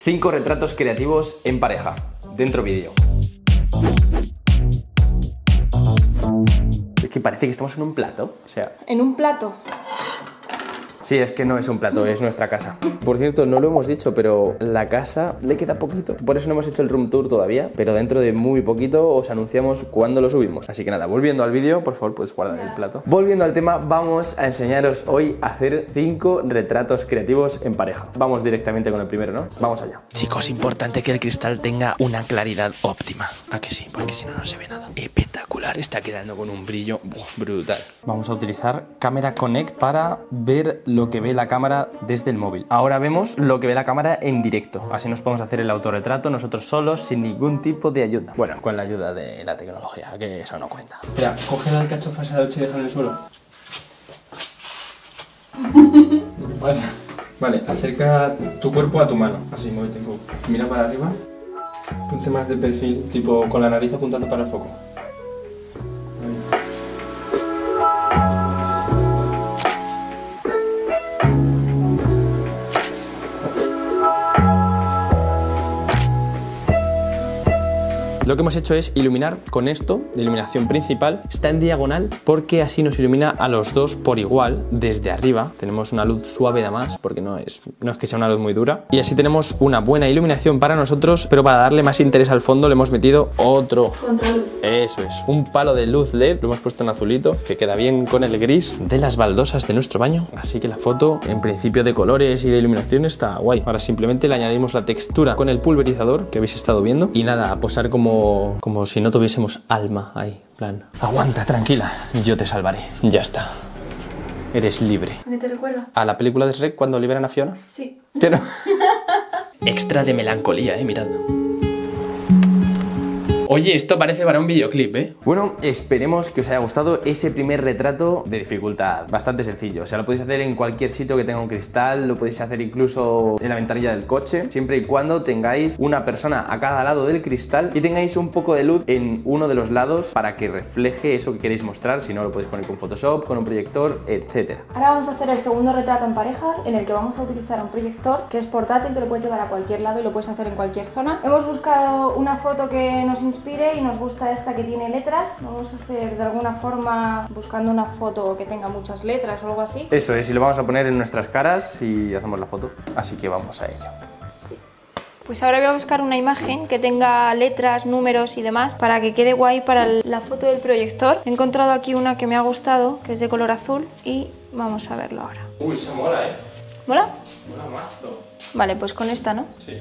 5 retratos creativos en pareja. Dentro vídeo. Es que parece que estamos en un plato, o sea... ¿En un plato? Sí, es que no es un plato, es nuestra casa. Por cierto, no lo hemos dicho, pero la casa le queda poquito. Por eso no hemos hecho el room tour todavía, pero dentro de muy poquito os anunciamos cuándo lo subimos. Así que nada, volviendo al vídeo, por favor, puedes guardar el plato. Volviendo al tema, vamos a enseñaros hoy a hacer 5 retratos creativos en pareja. Vamos directamente con el primero, ¿no? Vamos allá. Chicos, importante que el cristal tenga una claridad óptima. ¿A que sí? Porque si no, no se ve nada. Espectacular, está quedando con un brillo brutal. Vamos a utilizar Camera Connect para ver lo que ve la cámara desde el móvil. Ahora vemos lo que ve la cámara en directo. Así nos podemos hacer el autorretrato nosotros solos sin ningún tipo de ayuda. Bueno, con la ayuda de la tecnología, que eso no cuenta. Espera, coge la alcachofa esa de 8 y déjala en el suelo. ¿Qué pasa? Vale, acerca tu cuerpo a tu mano. Así, muévete un poco. Mira para arriba. Ponte más de perfil, tipo con la nariz apuntando para el foco. Lo que hemos hecho es iluminar con esto de iluminación principal. Está en diagonal porque así nos ilumina a los dos por igual desde arriba. Tenemos una luz suave además porque no es que sea una luz muy dura. Y así tenemos una buena iluminación para nosotros, pero para darle más interés al fondo le hemos metido otro. Contraluz. Eso es, un palo de luz LED. Lo hemos puesto en azulito que queda bien con el gris de las baldosas de nuestro baño. Así que la foto en principio de colores y de iluminación está guay. Ahora simplemente le añadimos la textura con el pulverizador que habéis estado viendo. Y nada, a posar como si no tuviésemos alma ahí, en plan, aguanta, tranquila, yo te salvaré, ya está, eres libre. ¿A qué te recuerda? ¿A la película de Shrek cuando liberan a Fiona? Sí. ¿Qué no? Extra de melancolía, mirad. Oye, esto parece para un videoclip, ¿eh? Bueno, esperemos que os haya gustado ese primer retrato de dificultad bastante sencillo. O sea, lo podéis hacer en cualquier sitio que tenga un cristal, lo podéis hacer incluso en la ventanilla del coche, siempre y cuando tengáis una persona a cada lado del cristal y tengáis un poco de luz en uno de los lados para que refleje eso que queréis mostrar. Si no, lo podéis poner con Photoshop, con un proyector, etc. Ahora vamos a hacer el segundo retrato en pareja, en el que vamos a utilizar un proyector que es portátil, te lo puedes llevar a cualquier lado y lo puedes hacer en cualquier zona. Hemos buscado una foto que nos inspire y nos gusta esta que tiene letras. Vamos a hacer de alguna forma buscando una foto que tenga muchas letras o algo así. Eso es, y lo vamos a poner en nuestras caras y hacemos la foto. Así que vamos a ello. Sí. Pues ahora voy a buscar una imagen que tenga letras, números y demás para que quede guay para la foto del proyector. He encontrado aquí una que me ha gustado, que es de color azul, y vamos a verlo ahora. Uy, se mola, ¿eh? ¿Mola? Mola mazo. Vale, pues con esta, ¿no? Sí.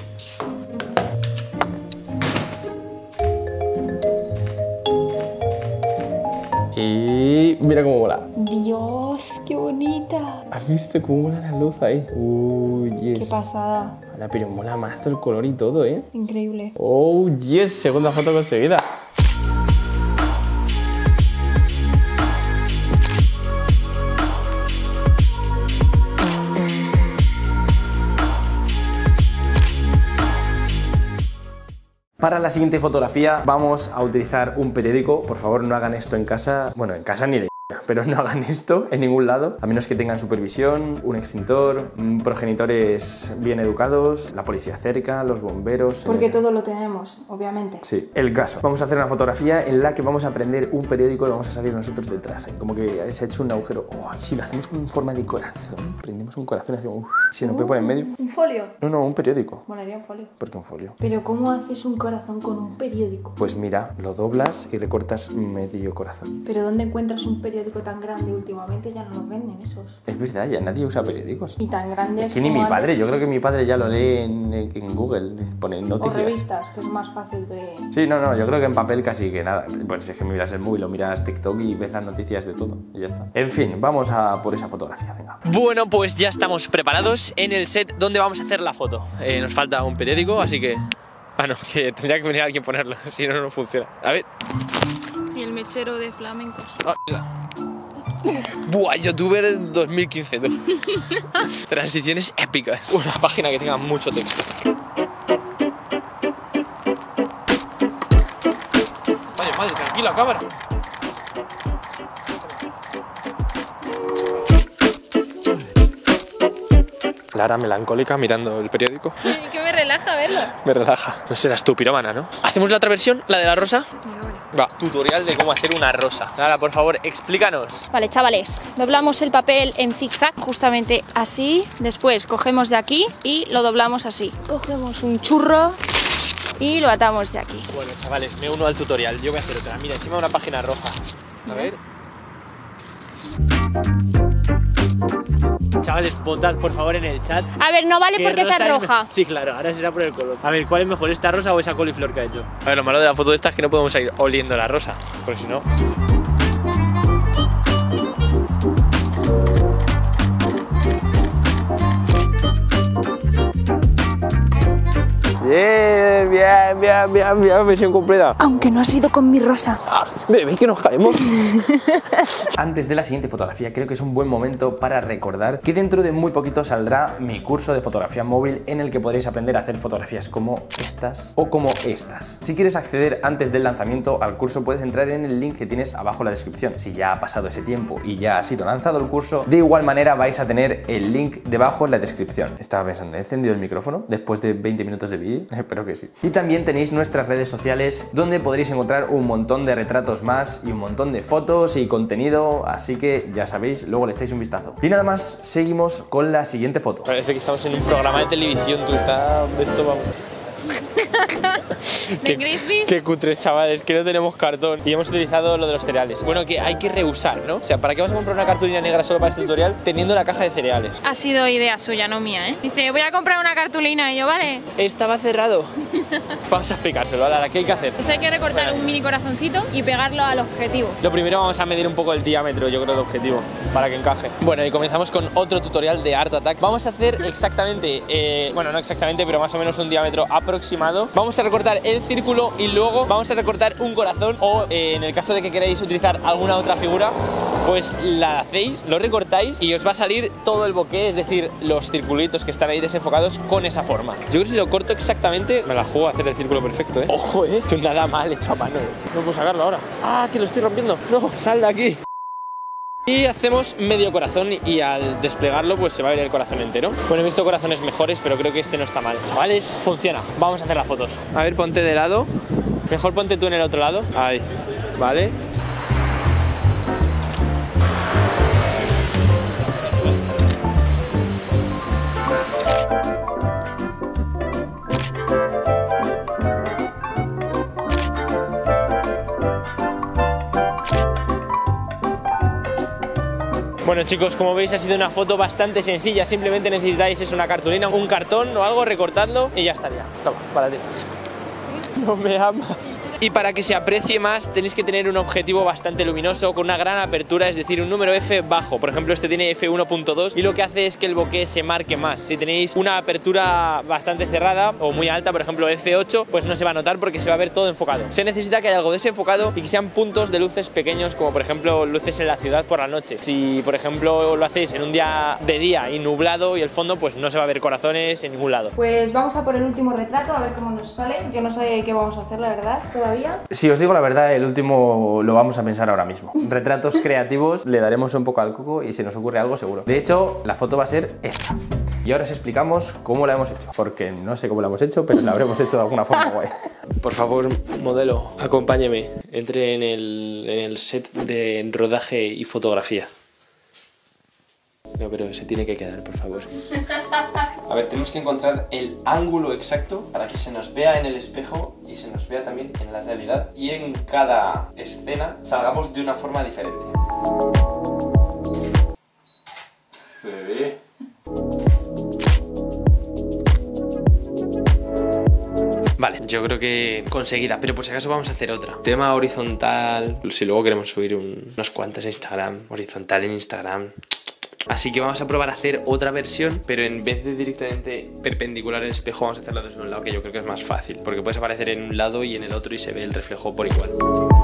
Y mira cómo mola. Dios, qué bonita. ¿Has visto cómo mola la luz ahí? Uy, yes. Qué pasada. Hola, pero mola mazo el color y todo, ¿eh? Increíble. Oh, yes, segunda foto conseguida. Para la siguiente fotografía vamos a utilizar un periódico. Por favor, no hagan esto en casa. Bueno, en casa ni de... pero no hagan esto en ningún lado, a menos que tengan supervisión, un extintor, progenitores bien educados, la policía cerca, los bomberos... Porque todo lo tenemos, obviamente. Sí, el caso. Vamos a hacer una fotografía en la que vamos a prender un periódico y vamos a salir nosotros detrás. Como que se ha hecho un agujero. Oh, si lo hacemos con forma de corazón, prendemos un corazón y hacemos... si nos puede poner en medio. ¿Un folio? No, un periódico. Molaría un folio. ¿Por qué un folio? Pero ¿cómo haces un corazón con un periódico? Pues mira, lo doblas y recortas medio corazón. ¿Pero dónde encuentras un periódico tan grande? Últimamente ya no los venden esos. Es verdad, ya nadie usa periódicos. Y tan grandes. Es que ni mi como padre, antes. yo creo que mi padre ya lo lee en Google, pone noticias. O revistas, que es más fácil de... Sí, no, yo creo que en papel casi que nada. Pues es que miras el móvil o miras TikTok y ves las noticias de todo y ya está. En fin, vamos a por esa fotografía, venga. Bueno, pues ya estamos preparados en el set donde vamos a hacer la foto. Nos falta un periódico, así que... Ah, no, que tendría que venir alguien a ponerlo, si no, no funciona. A ver. Y el mechero de flamencos. Ah, mira. Buah, youtuber 2015, tú. Transiciones épicas. Una página que tenga mucho texto. Madre, tranquila, cámara. Lara melancólica mirando el periódico. Que me relaja verlo. Me relaja. No serás tú, pirómana, ¿no? ¿Hacemos la otra versión? ¿La de la rosa? Va, tutorial de cómo hacer una rosa. Lara, por favor, explícanos. Vale, chavales, doblamos el papel en zigzag, justamente así. Después cogemos de aquí y lo doblamos así. Cogemos un churro y lo atamos de aquí. Bueno, chavales, me uno al tutorial. Yo voy a hacer otra. Mira, encima una página roja. A ver. Chavales, votad por favor en el chat. A ver, no vale porque esa es roja. Sí, claro, ahora será por el color. A ver, ¿cuál es mejor, esta rosa o esa coliflor que ha hecho? A ver, lo malo de la foto de esta es que no podemos ir oliendo la rosa, porque si no... Bien, bien, bien, bien, bien, misión cumplida. Aunque no ha sido con mi rosa. ¿Veis que nos caemos? Antes de la siguiente fotografía, creo que es un buen momento para recordar que dentro de muy poquito saldrá mi curso de fotografía móvil en el que podréis aprender a hacer fotografías como estas o como estas. Si quieres acceder antes del lanzamiento al curso, puedes entrar en el link que tienes abajo en la descripción. Si ya ha pasado ese tiempo y ya ha sido lanzado el curso, de igual manera vais a tener el link debajo en la descripción. Estaba pensando, ¿he encendido el micrófono después de 20 minutos de vídeo? Espero que sí. Y también tenéis nuestras redes sociales donde podréis encontrar un montón de retratos más y un montón de fotos y contenido, así que ya sabéis, luego le echáis un vistazo. Y nada más, seguimos con la siguiente foto. Parece que estamos en un programa de televisión, tú estás... Esto vamos... Qué cutres, chavales, que no tenemos cartón y hemos utilizado lo de los cereales. Bueno, que hay que reusar, ¿no? O sea, ¿para qué vas a comprar una cartulina negra solo para este tutorial teniendo la caja de cereales? Ha sido idea suya, no mía, ¿eh? Dice, voy a comprar una cartulina y yo, vale. Estaba cerrado. Vamos a explicárselo, Lara, ¿qué hay que hacer? Pues hay que recortar un mini corazoncito y pegarlo al objetivo. Lo primero vamos a medir un poco el diámetro, yo creo, del objetivo, para que encaje. Bueno, y comenzamos con otro tutorial de Art Attack. Vamos a hacer exactamente, bueno, no exactamente, pero más o menos un diámetro aproximado. Vamos a recortar el círculo y luego vamos a recortar un corazón o en el caso de que queráis utilizar alguna otra figura, pues la hacéis, lo recortáis y os va a salir todo el bokeh, es decir, los circulitos que están ahí desenfocados con esa forma. Yo creo que si lo corto exactamente, me la juego a hacer el círculo perfecto, ¿eh? Ojo, ¿eh? Esto es nada mal hecho a mano, ¿eh? No puedo sacarlo ahora. ¡Ah, que lo estoy rompiendo! ¡No! ¡Sal de aquí! Y hacemos medio corazón y al desplegarlo pues se va a ver el corazón entero. Bueno, he visto corazones mejores, pero creo que este no está mal. Chavales, funciona. Vamos a hacer las fotos. A ver, ponte de lado. Mejor ponte tú en el otro lado. Ahí, vale. Bueno, chicos, como veis ha sido una foto bastante sencilla. Simplemente necesitáis una cartulina, un cartón o algo, recortadlo y ya estaría. Toma, para ti. No me amas. Y para que se aprecie más tenéis que tener un objetivo bastante luminoso con una gran apertura, es decir, un número F bajo. Por ejemplo, este tiene F1.2 y lo que hace es que el bokeh se marque más. Si tenéis una apertura bastante cerrada o muy alta, por ejemplo F8, pues no se va a notar porque se va a ver todo enfocado. Se necesita que haya algo desenfocado y que sean puntos de luces pequeños, como por ejemplo luces en la ciudad por la noche. Si por ejemplo lo hacéis en un día de día y nublado y el fondo, pues no se va a ver corazones en ningún lado. Pues vamos a por el último retrato a ver cómo nos sale. Yo no sé qué vamos a hacer, la verdad, todavía. Si os digo la verdad, el último lo vamos a pensar ahora mismo. Retratos creativos, le daremos un poco al coco y se nos ocurre algo seguro. De hecho, la foto va a ser esta. Y ahora os explicamos cómo la hemos hecho. Porque no sé cómo la hemos hecho, pero la habremos hecho de alguna forma guay. Por favor, modelo, acompáñeme. Entre en el set de rodaje y fotografía. No, pero se tiene que quedar, por favor. A ver, tenemos que encontrar el ángulo exacto para que se nos vea en el espejo y se nos vea también en la realidad. Y en cada escena salgamos de una forma diferente. Bebé. Vale, yo creo que conseguida, pero por si acaso vamos a hacer otra. Tema horizontal, si luego queremos subir unos cuantos a Instagram, horizontal en Instagram. Así que vamos a probar a hacer otra versión, pero en vez de directamente perpendicular el espejo, vamos a hacerlo desde un lado, que yo creo que es más fácil, porque puedes aparecer en un lado y en el otro y se ve el reflejo por igual.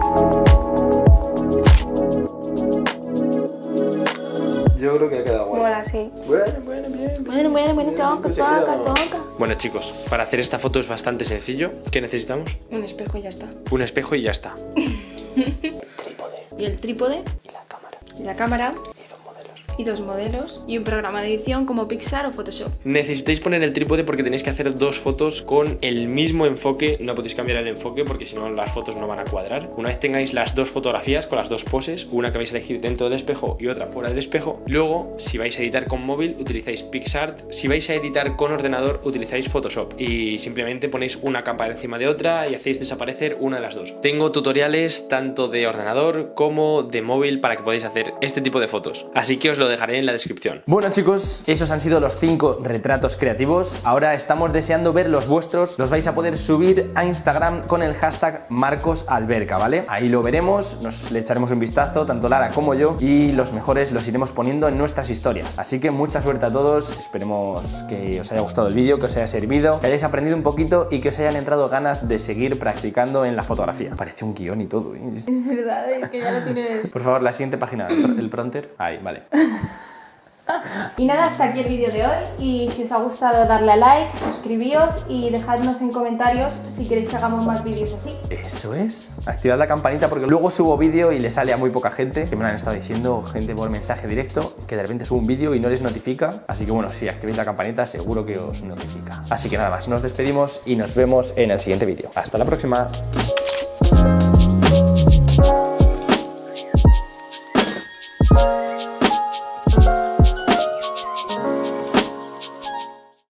Yo creo que ha quedado guay. Bueno, sí. Bueno, toca. Bueno, chicos, para hacer esta foto es bastante sencillo. ¿Qué necesitamos? Un espejo y ya está. Un espejo y ya está. Trípode. Y el trípode. Y la cámara. Y la cámara. Y dos modelos. y 2 modelos y un programa de edición como Pixar o Photoshop. Necesitáis poner el trípode porque tenéis que hacer 2 fotos con el mismo enfoque, no podéis cambiar el enfoque porque si no las fotos no van a cuadrar. Una vez tengáis las 2 fotografías con las 2 poses, una que vais a elegir dentro del espejo y otra fuera del espejo, luego si vais a editar con móvil utilizáis PicsArt, si vais a editar con ordenador utilizáis Photoshop y simplemente ponéis una capa encima de otra y hacéis desaparecer una de las dos. Tengo tutoriales tanto de ordenador como de móvil para que podáis hacer este tipo de fotos, así que os lo dejaré en la descripción. Bueno chicos, esos han sido los 5 retratos creativos. Ahora estamos deseando ver los vuestros. Los vais a poder subir a Instagram con el hashtag MarcosAlberca, ¿vale? Ahí lo veremos, le echaremos un vistazo, tanto Lara como yo, y los mejores los iremos poniendo en nuestras historias. Así que mucha suerte a todos, esperemos que os haya gustado el vídeo, que os haya servido, que hayáis aprendido un poquito y que os hayan entrado ganas de seguir practicando en la fotografía. Parece un guión y todo, ¿eh? Es verdad, que ya lo tienes. Por favor, la siguiente página, el prompter. Ahí, vale. Y nada, hasta aquí el vídeo de hoy y si os ha gustado darle a like, suscribíos y dejadnos en comentarios si queréis que hagamos más vídeos así. Eso es, activad la campanita porque luego subo vídeo y le sale a muy poca gente, que me lo han estado diciendo, gente por mensaje directo, que de repente subo un vídeo y no les notifica, así que bueno, si activáis la campanita seguro que os notifica. Así que nada más, nos despedimos y nos vemos en el siguiente vídeo. Hasta la próxima.